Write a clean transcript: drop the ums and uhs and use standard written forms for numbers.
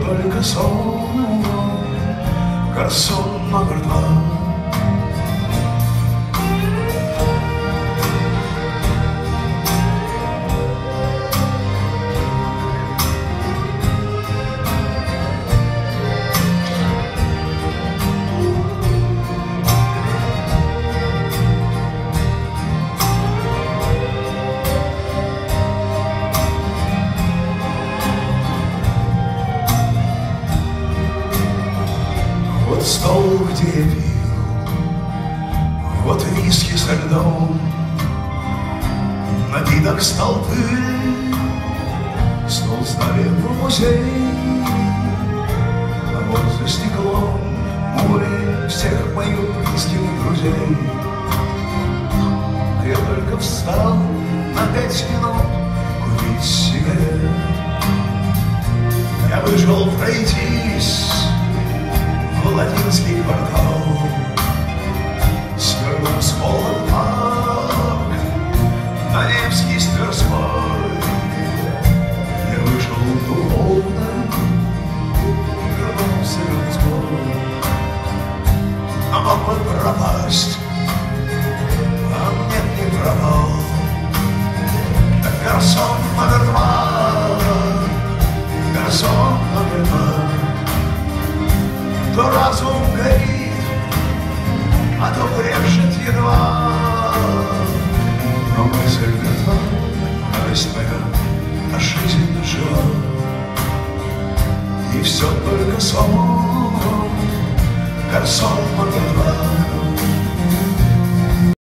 только сон, гарсон номер 2. Вот стол, где я пил, вот виски со льдом, напиток столпы, стол сдали в музей, а вот за стеклом море всех моих близких друзей. А я только встал на 5 минут купить сигарет. Я вышел пройтись в латинский квартал, свернул с холод парк на Невский с Тверской. Я вышел духовно, вернулся людской. А мог бы пропасть, а нет, не пропал. Гарсон номер 2, гарсон номер 2. То разум горит, а то брешет едва. Но мысль мертва, радость моя, а жизнь жива. И все только сон, гарсон номер 2.